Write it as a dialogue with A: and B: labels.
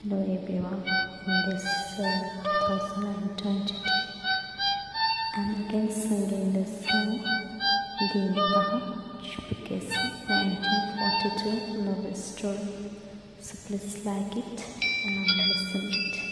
A: Hello everyone, in this 2022, I'm again singing the song Deen Kahach, because 1942 novel story. So please like it and listen it.